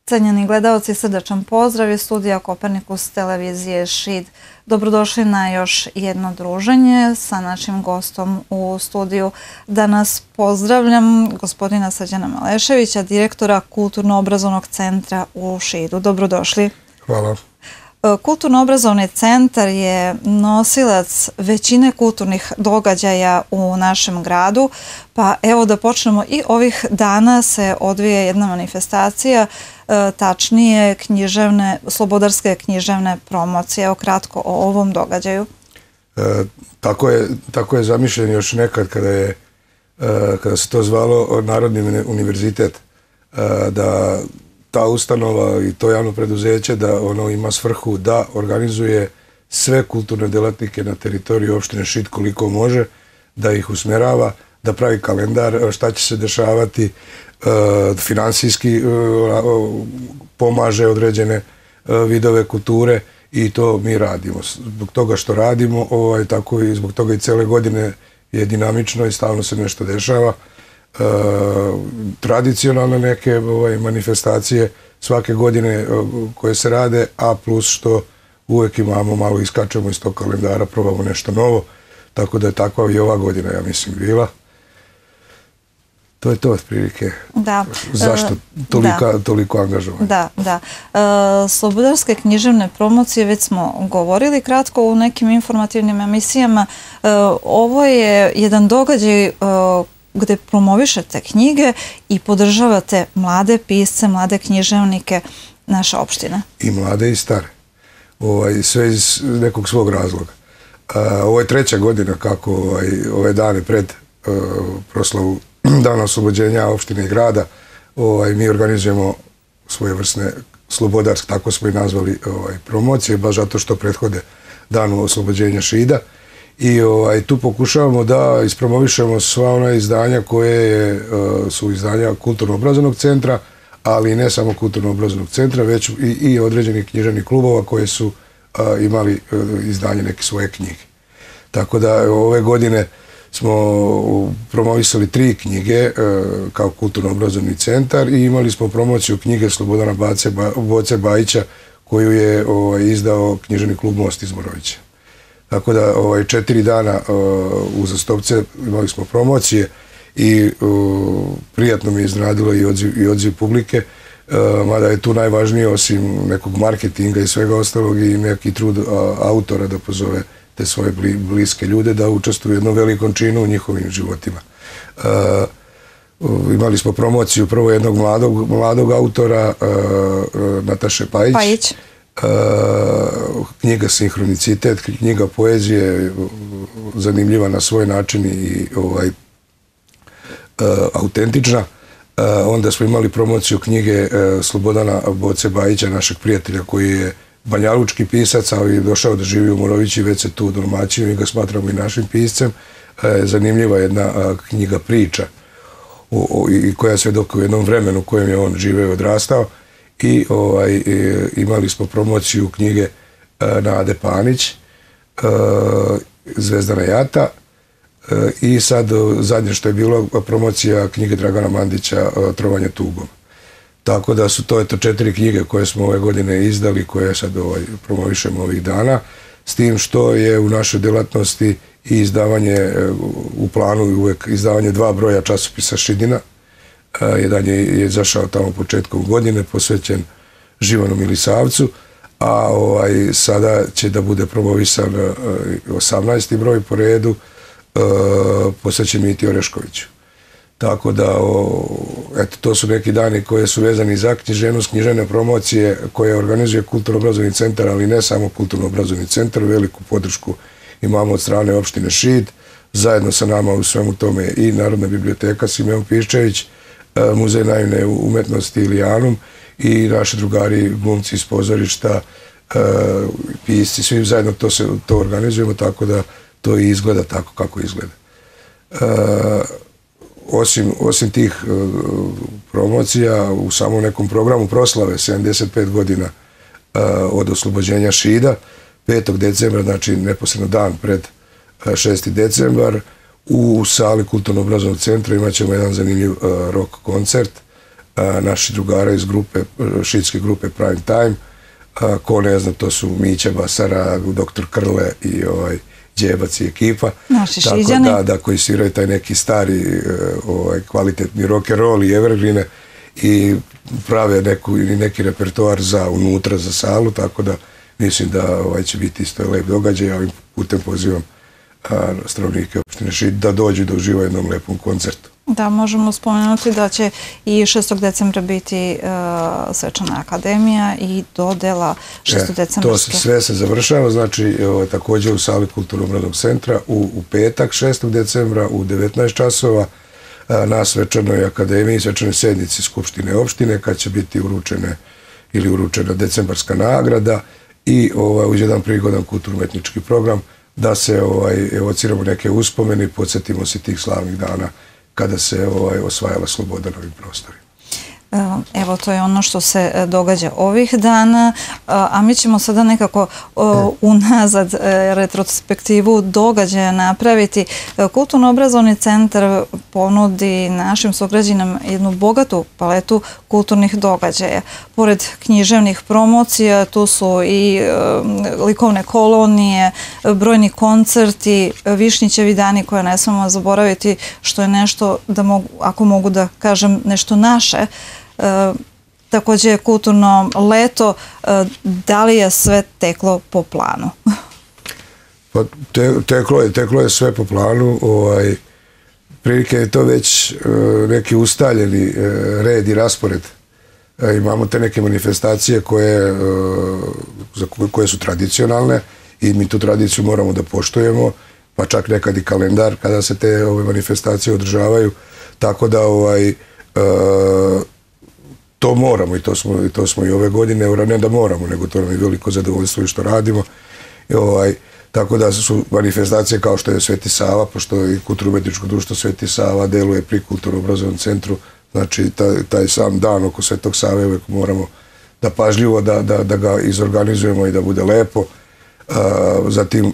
Cenjeni gledalci, srdačan pozdrav iz studija Kopernikus televizije Šid. Dobrodošli na još jedno druženje sa našim gostom u studiju. Danas pozdravljam gospodina Srđana Maleševića, direktora Kulturno-obrazovnog centra u Šidu. Dobrodošli. Hvala. Kulturno-obrazovni centar je nosilac većine kulturnih događaja u našem gradu, pa evo da počnemo. I ovih dana se odvija jedna manifestacija, tačnije slobodarske književne promocije. Evo kratko o ovom događaju. Tako je zamišljen još nekad kada se to zvalo Narodni univerzitet, da ta ustanova i to javno preduzeće da ono ima svrhu da organizuje sve kulturne delatnike na teritoriju opštine Šid koliko može, da ih usmerava, da pravi kalendar šta će se dešavati, finansijski pomaže određene vidove kulture i to mi radimo. Zbog toga što radimo, tako i zbog toga i cele godine je dinamično i stalno se nešto dešava. Tradicionalne neke manifestacije svake godine koje se rade, a plus što uvek imamo, malo iskačemo iz tog kalendara, probamo nešto novo, tako da je takva i ova godina, ja mislim, bila. To je to otprilike. Zašto toliko angažovanje? Da. Slobodarske književne promocije, već smo govorili kratko u nekim informativnim emisijama. Ovo je jedan događaj gde promovišete knjige i podržavate mlade pisce, mlade književnike naše opštine. I mlade i stare. Sve iz nekog svog razloga. Ovo je treća godina kako ove dane pred proslavu Dana oslobođenja opštine i grada mi organizujemo svojevrsne slobodarske, tako smo i nazvali promocije, baš zato što prethode Danu oslobođenja Šida. I tu pokušavamo da ispromovišemo sva ona izdanja koje su izdanja Kulturno-obrazovnog centra, ali ne samo Kulturno-obrazovnog centra, već i određenih književnih klubova koje su imali izdanje neke svoje knjige. Tako da ove godine smo promovisali 3 knjige kao Kulturno-obrazovni centar i imali smo promociju knjige Slobodana Boce Bajića koju je izdao književni klub Most iz Morovića. Tako da 4 dana uzastopce imali smo promocije i prijatno mi je iznenadilo i odziv publike, mada je tu najvažnije osim nekog marketinga i svega ostalog i neki trud autora da pozove te svoje bliske ljude da učestvuju u jednom velikom činu u njihovim životima. Imali smo promociju prvo jednog mladog autora, Nataše Pajić. Knjiga Sinhronicitet, knjiga poezije, zanimljiva na svoj način i autentična. Onda smo imali promociju knjige Slobodana Boce Bajića, našeg prijatelja koji je banjalučki pisac, ali došao da živi u Morovići, već se tu u Dalmaciji, mi ga smatramo i našim piscem. Zanimljiva jedna knjiga priča koja se doka u jednom vremenu u kojem je on živeo i odrastao. I imali smo promociju knjige Nade Panić, Zvezdana Jata i sad zadnje što je bilo promocija knjige Dragana Mandića Trovanje tugom. Tako da su to 4 knjige koje smo ove godine izdali, koje sad promovišemo ovih dana, s tim što je u našoj delatnosti i izdavanje u planu uvek izdavanje 2 broja časopisa Šidina. Jedan je izašao tamo početkom godine, posvećen Živonu Milisavcu, a sada će da bude promovisan 18. broj po redu, posvećen Miti Oreškoviću. Tako da, to su neki dani koje su vezani za književnost, književne promocije koje organizuje Kulturno-obrazovni centar, ali ne samo Kulturno-obrazovni centar, veliku podršku imamo od strane opštine Šid, zajedno sa nama u svemu tome i Narodna biblioteka Simeon Piščević, Muzej naivne umetnosti Ilijanum i naši drugari, glumci iz pozorišta, pisci, svi zajedno to organizujemo, tako da to i izgleda tako kako izgleda. Osim tih promocija, u samom nekom programu proslave 75 godina od oslobođenja Šida, 5. decembra, znači neposredno dan pred 6. decembar, u sali Kulturno-obrazovnog centra imat ćemo jedan zanimljiv rock koncert naši drugara iz grupe, šidske grupe Prime Time. Ko ne zna, to su Mića Basara, doktor Krle i Đebac i ekipa. Naši Šiđani. Da, koji sviraju taj neki stari kvalitetni rock and roll i evergreene i prave neki repertoar za unutra, za salu, tako da mislim da će biti isto lep događaj. Ja ovim putem pozivam stanovnike opštine Šid da dođu da uživaju jednom lepom koncertu. Da, možemo spomenuti da će i 6. decembra biti svečana akademija i dodela 6. decembarske. To sve se završava, znači također u sali Kulturno-obrazovnog centra u petak 6. decembra u 19 časova na svečanoj akademiji, svečanoj sednici Skupštine opštine, kad će biti uručena decembarska nagrada i uz jedan prigodan kulturno-umetnički program da se evociramo neke uspomene i podsjetimo se tih slavnih dana kada se osvajala sloboda na ovim prostorima. Evo, to je ono što se događa ovih dana, a mi ćemo sada nekako unazad retrospektivu događaja napraviti. Kulturno-obrazovni centar ponudi našim sugrađanima jednu bogatu paletu kulturnih događaja. Pored književnih promocija, tu su i likovne kolonije, brojni koncerti, Višnjićevi dani koje ne smemo zaboraviti, što je nešto, ako mogu da kažem, nešto naše. Također je kulturno leto. Da li je sve teklo po planu? Pa teklo je sve po planu. Prilike je to već neki ustaljeni red i raspored. Imamo te neke manifestacije koje su tradicionalne i mi tu tradiciju moramo da poštujemo, pa čak nekad i kalendar kada se te manifestacije održavaju. Tako da to moramo i to smo i ove godine, ne da moramo, nego to nam je veliko zadovoljstvo i što radimo. Tako da su manifestacije kao što je Sveti Sava, pošto i Kulturno-umetničko društvo Sveti Sava deluje pri Kulturno-obrazovnom centru, znači taj sam dan oko Svetog Save uvek moramo da pažljivo da ga izorganizujemo i da bude lepo. Zatim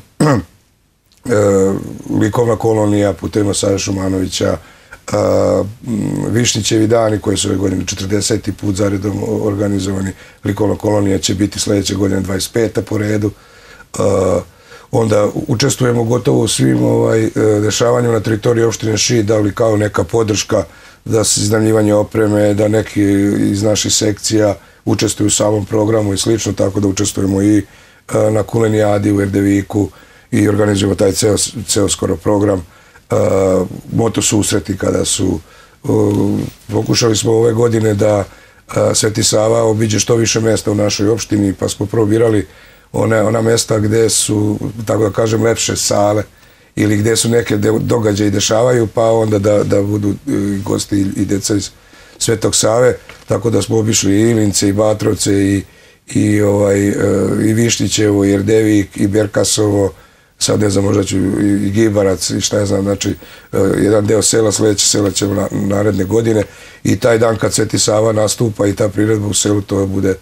likovna kolonija putem Saša Šumanovića, Višnjićevi dani koji su ove godine 40. put zaredom organizovani. Likovna kolonija će biti sljedeće godine 25. po redu. Onda učestvujemo gotovo u svim dešavanjima na teritoriji opštine Šid, ali kao neka podrška da se iznajmljivanje opreme, da neki iz naših sekcija učestvuju u samom programu i slično, tako da učestvujemo i na Kulenijadi u Erdeviku i organizujemo taj ceo skoro program. Moto susreti kada su pokušali smo ove godine da Sveti Sava obiđe što više mesta u našoj opštini, pa smo probirali ona mesta gde su, tako da kažem, lepše sale ili gde su neke događaje dešavaju, pa onda da budu gosti i deca iz Svetog Save, tako da smo obišli i Ilince i Batrovce i Višnjićevo i Erdevik i Berkasovo, sad ne znam, možda ću i Gibarac i šta ja znam, znači jedan deo sela, sljedeće sela ćemo naredne godine i taj dan kad Sveti Sava nastupa i ta priredba u selu, to bude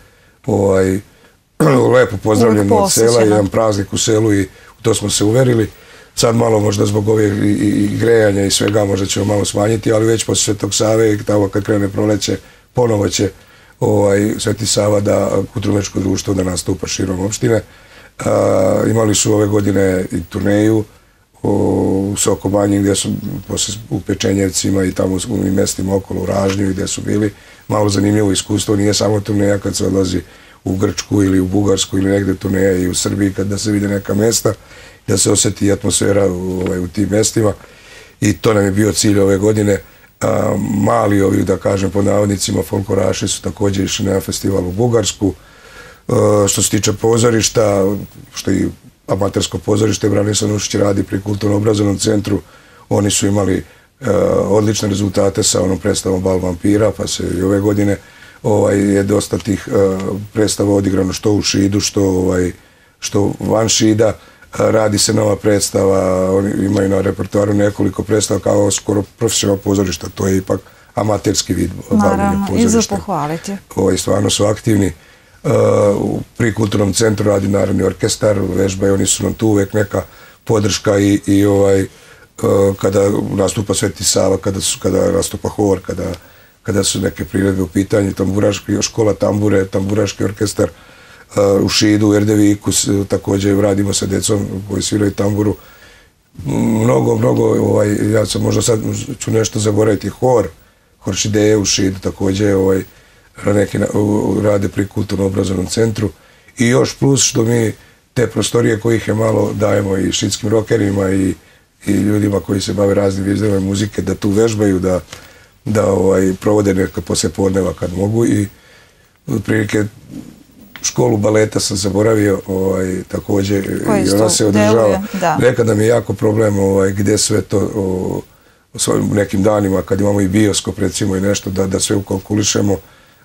lepo pozdravljeno od sela, jedan praznik u selu i u to smo se uverili. Sad malo možda zbog ove i grejanja i svega možda ćemo malo smanjiti, ali već posle Svetog Save i tamo kad krene proleće, ponovo će Sveti Sava da Kulturno-umetničko društvo da nastupa širom opštine. Imali su ove godine i turneju u Sokobanji gdje su u Pečenjevcima i tamo u mestima okolo u Ražnju gdje su bili. Malo zanimljivo iskustvo, nije samo turneja kad se odlazi u Grčku ili u Bugarsku ili negdje turneja i u Srbiji kada se vide neka mesta, da se osjeti atmosfera u tim mestima i to nam je bio cilj ove godine. Mali ovi, da kažem pod navodnicima, folkloraši su također išli na festival u Bugarsku. Što se tiče pozorišta, što i amatersko pozorište Branislav Nušić radi pri Kulturno-obrazovnom centru, oni su imali odlične rezultate sa onom predstavom Bal vampira, pa se i ove godine je dosta tih predstava odigrano što u Šidu, što van Šida. Radi se nova predstava, oni imaju na repertoaru nekoliko predstava kao skoro profesionalno pozorišta, to je ipak amaterski vid bavljenja pozorišta. Naravno, i za pohvaliti. Stvarno su aktivni. Pri Kulturnom centru radi Narodni orkestar, vežbaju, oni su nam tu uvek neka podrška i kada nastupa Sveti Sava, kada nastupa hor, kada su neke priredbe u pitanju, tamburaška škola tambure, tamburaški orkestar u Šidu, u Erdeviku, također radimo sa djecom koji sviraju tamburu. Mnogo, ja sam možda sad ću nešto zaboraviti, hor Šideje u Šidu također rade pri kulturno-obrazovnom centru i još plus što mi te prostorije kojih je malo dajemo i šidskim rokerima i ljudima koji se bave raznim vizdevima muzike da tu vežbaju, da provode neka poslijepodneva kad mogu i otprilike školu baleta sam zaboravio također i ona se održava. Nekada mi je jako problem gdje sve to u nekim danima kad imamo i bioskop recimo i nešto da sve ukalkulišemo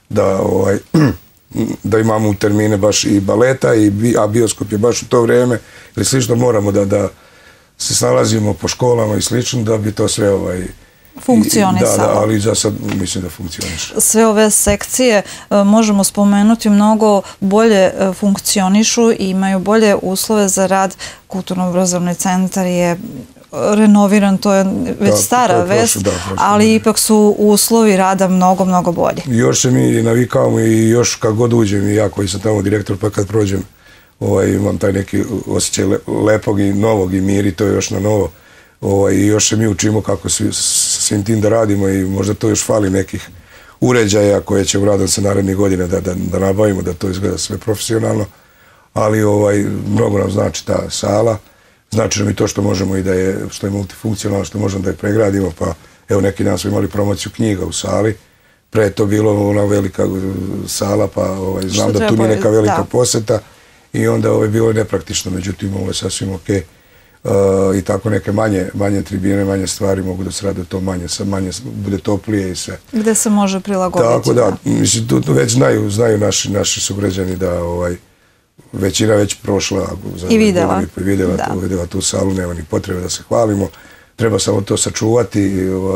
da imamo u termine baš i baleta a bioskop je baš u to vrijeme ili slično moramo da se snalazimo po školama i slično da bi to sve funkcionisalo. Da, ali za sad mislim da funkcioniše. Sve ove sekcije možemo spomenuti mnogo bolje funkcionišu i imaju bolje uslove za rad. Kulturno-obrazovni centar je renoviran, to je već stara vest, ali ipak su uslovi rada mnogo bolji. Još se mi navikavamo i još kad god uđem i ja koji sam tamo direktor pa kad prođem imam taj neki osjećaj lepog i novog i mir i to je još na novo. I još se mi učimo kako svim tim da radimo i možda to još fali nekih uređaja koje će nadam se narednih godina da nabavimo, da to izgleda sve profesionalno, ali mnogo nam znači ta sala, znači nam i to što možemo i što je multifunkcionalno, što možemo da je pregradimo, pa evo neki dan smo imali promociju knjiga u sali, pre je to bilo ona velika sala, pa znam da tu nije neka velika poseta i onda bilo je nepraktično, međutim ovo je sasvim okej. I tako neke manje tribine, manje stvari mogu da se rade to manje, bude toplije i sve. Gde se može prilagoditi. Tako da, mislim, tu već znaju naši sugrađani da većina već prošla i videla tu salu, nema ni potrebe da se hvalimo, treba samo to sačuvati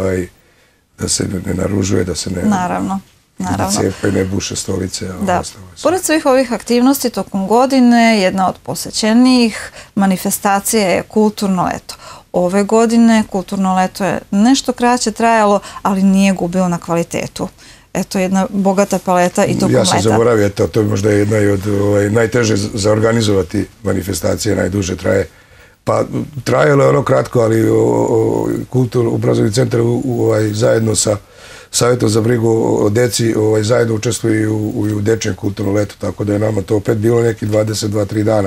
da se ne naružuje, da se ne cepa i ne buše stolice. Pored svih ovih aktivnosti tokom godine, jedna od posećenijih manifestacija je kulturno leto. Ove godine kulturno leto je nešto kraće trajalo, ali nije gubilo na kvalitetu. Eto, jedna bogata paleta i tokom leta. Ja sam zaboravio, to je možda jedna od najteže za organizovati manifestacije, najduže traje. Pa trajalo je ono kratko, ali Kulturno-obrazovni centar zajedno sa Savjetom za brigu o deci zajedno učestvuje i u dečjem kulturnom letu, tako da je nama to opet bilo neki 22-3 dana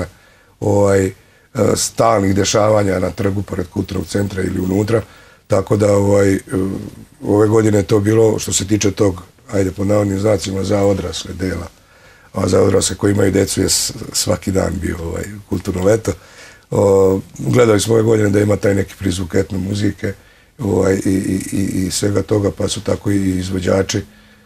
stalnih dešavanja na trgu pored kulturnog centra ili unutra, tako da ove godine je to bilo što se tiče tog, ajde po navodnim znacima, za odrasle dela, a za odrasle koji imaju decu je svaki dan bio kulturno leto. Gledali smo ove godine da ima taj neki prizvuk etno muzike i svega toga, pa su tako i izvođači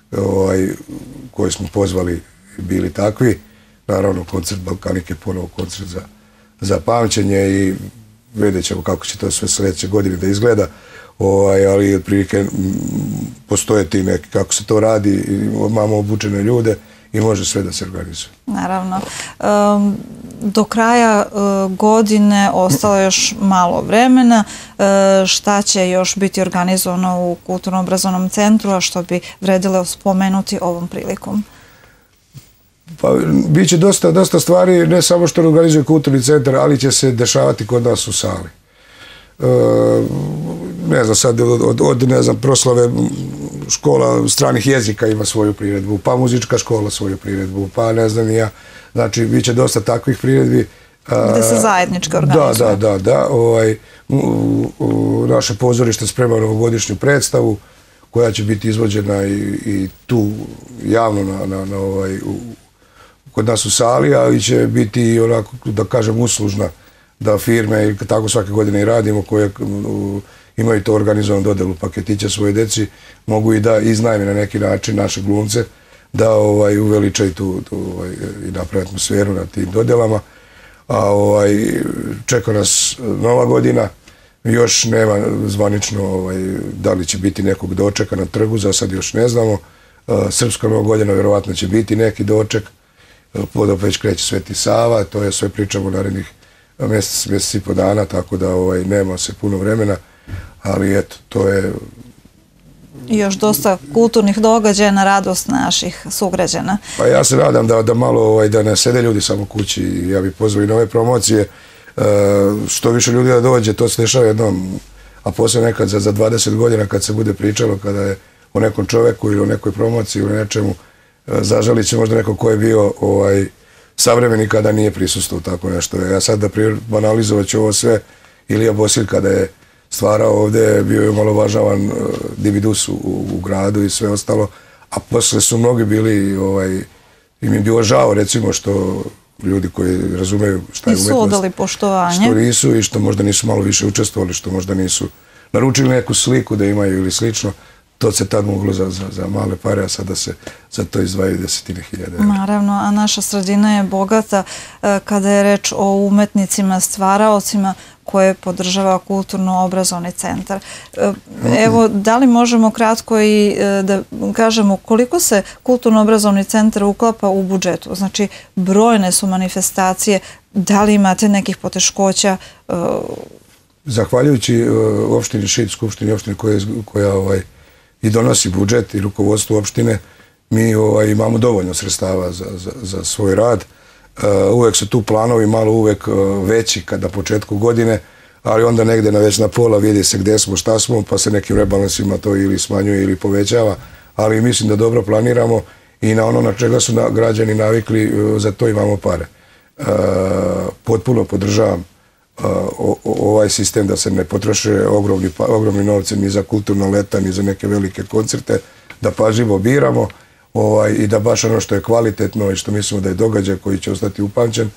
koje smo pozvali bili takvi. Naravno, koncert Balkanike, ponovo koncert za pamćenje i vidjet ćemo kako će to sve sljedeće godine da izgleda, ali otprilike postoje ti neki kako se to radi, imamo obučene ljude i može sve da se organizuje. Naravno. Do kraja godine ostalo još malo vremena. Šta će još biti organizovano u Kulturno-obrazovnom centru, a što bi vredilo spomenuti ovom prilikom? Pa, bit će dosta stvari, ne samo što organizuje Kulturni centar, ali će se dešavati kod nas u sali. Ne znam, sad od proslave škola stranih jezika ima svoju priredbu, pa muzička škola svoju priredbu, pa ne znam ni ja. Znači, bit će dosta takvih priredbi. Gde se zajednički organizuje. Da. Naše pozorište sprema novogodišnju predstavu koja će biti izvođena i tu javno kod nas u sali, ali će biti onako, da kažem, uslužna da firme, i tako svake godine i radimo, koje imaju to organizovanu dodelu paketića svoje deci, mogu i da iznajme na neki način naše glumce, da uveličaju tu i napravi atmosferu na tim dodelama. A čeka nas nova godina, još nema zvanično da li će biti nekog dočeka na trgu, za sad još ne znamo. Srpska nova godina vjerovatno će biti neki doček, već kreće Sveti Sava, to je sve pričamo narednih mjesec i po dana, tako da nema se puno vremena, ali eto, to je I još dosta kulturnih događaja na radost naših sugrađana. Pa ja se nadam da malo, da ne sede ljudi samo kući. Ja bih pozvao i nove promocije. Što više ljudi da dođe, to se dešava jednom, a poslije nekad za 20 godina kad se bude pričalo, kada je o nekom čoveku ili o nekoj promociji ili nečemu, zažalit će možda neko ko je bio savremeni kada nije prisustuo tako nešto. Ja sad da banalizovat ću ovo sve, Ilija Bosilj kada je stvarao ovdje, bio je omalovažavan Dividus u gradu i sve ostalo, a posle su mnogi bili, im je bilo žao recimo što ljudi koji razumeju šta je umetnost, nisu odali poštovanje, što nisu i što možda nisu malo više učestvovali, što možda nisu naručili neku sliku da imaju ili slično. To se tad moglo za male pare, a sada se za to izdvajaju desetine hiljada evra. Naravno, a naša sredina je bogata kada je reč o umetnicima, stvaraocima koje podržava Kulturno-obrazovni centar. Evo, da li možemo kratko i da kažemo koliko se Kulturno-obrazovni centar uklapa u budžetu? Znači, brojne su manifestacije, da li imate nekih poteškoća? Zahvaljujući opštini Šid, skupštini opštine koja i donosi budžet i rukovodstvo opštine, mi imamo dovoljno sredstava za svoj rad. Uvek su tu planovi malo uvek veći kada početku godine, ali onda negde već na pola vidi se gde smo, šta smo, pa se nekim rebalansima to ili smanjuje ili povećava, ali mislim da dobro planiramo i na ono na čega su građani navikli, za to imamo pare. Potpuno podržavam ovaj sistem da se ne potroše ogromni novci ni za kulturna leta, ni za neke velike koncerte, da pažljivo biramo i da baš ono što je kvalitetno i što mislimo da je događaj koji će ostati upamćen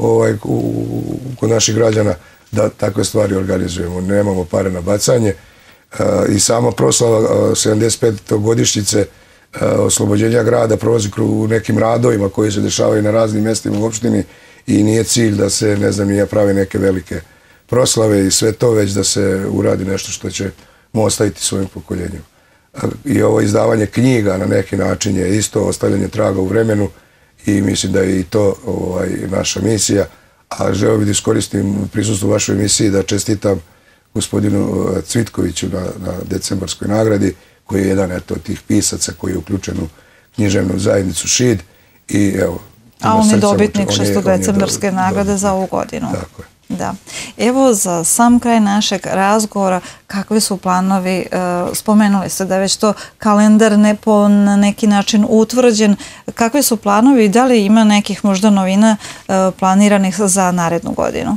kod naših građana, da takve stvari organizujemo. Nemamo pare na bacanje i sama proslava 75. godišnjice oslobođenja grada prolazi u nekim radovima koji se dešavaju na raznim mjestima u opštini i nije cilj da se, ne znam, nije prave neke velike proslave i sve to, već da se uradi nešto što ćemo ostaviti svojim pokoljenjima. I ovo izdavanje knjiga na neki način je isto ostavljanje traga u vremenu i mislim da je i to naša misija. A želeo bih da iskoristim prisustvo u vašoj emisiji da čestitam gospodinu Cvitkoviću na decembarskoj nagradi, koji je jedan od tih pisaca koji je uključen u književnu zajednicu Šid i evo. A on je dobitnik 6. decembarske nagrade za ovu godinu. Tako je. Da. Evo, za sam kraj našeg razgovora, kakvi su planovi? Spomenuli ste da je već to kalendar na neki način utvrđen. Kakvi su planovi i da li ima nekih možda novina planiranih za narednu godinu?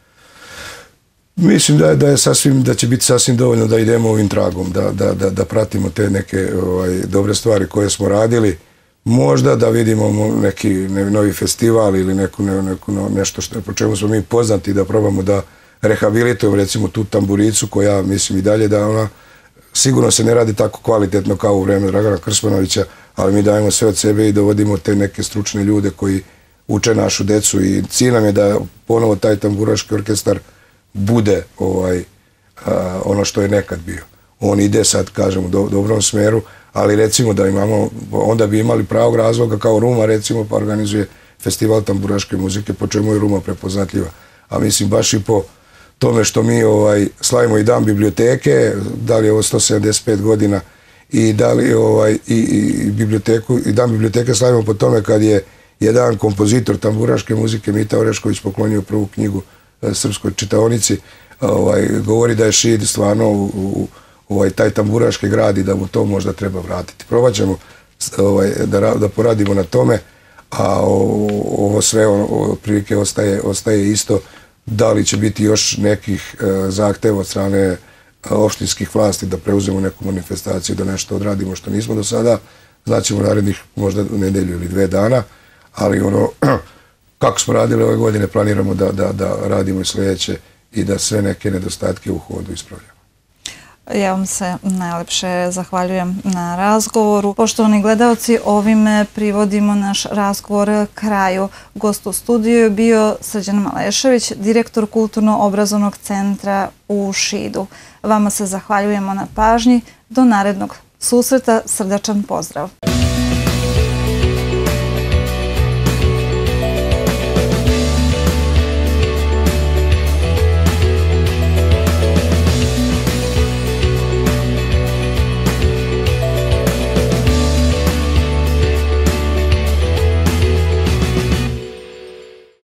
Mislim da će biti sasvim dovoljno da idemo ovim tragom, da pratimo te neke dobre stvari koje smo radili. Možda da vidimo neki novi festival ili nešto po čemu smo mi poznati, da probamo da rehabilitujemo recimo tu tamburicu koja mislim i dalje da ona sigurno se ne radi tako kvalitetno kao u vreme Dragana Krsmanovića, ali mi dajemo sve od sebe i dovodimo te neke stručne ljude koji uče našu decu i cilj nam je da ponovo taj tamburaški orkestar bude ono što je nekad bio. On ide sad, kažem, u dobrom smeru, ali recimo da imamo, onda bi imali pravog razloga kao Ruma recimo pa organizuje festival tamburaške muzike, po čemu je Ruma prepoznatljiva. A mislim baš i po tome što mi slavimo i dan biblioteke, da li je ovo 175 godina i da li i dan biblioteke slavimo po tome kad je jedan kompozitor tamburaške muzike, Mita Orešković, poklonio prvu knjigu srpskoj čitaonici, govori da je Šid stvarno taj tamburaški grad i da mu to možda treba vratiti. Probat ćemo da poradimo na tome, a ovo sve prilike ostaje isto. Da li će biti još nekih zahteva od strane opštinskih vlasti da preuzemo neku manifestaciju, da nešto odradimo što nismo do sada, znaćemo narednih možda nedelju ili 2 dana, ali kako smo radili ove godine planiramo da radimo i sljedeće i da sve neke nedostatke u hodu ispravljamo. Ja vam se najlepše zahvaljujem na razgovoru. Poštovani gledalci, ovime privodimo naš razgovor kraju. Gost u studiju je bio Srđan Malešević, direktor Kulturno-obrazovnog centra u Šidu. Vama se zahvaljujemo na pažnji. Do narednog susreta, srdačan pozdrav.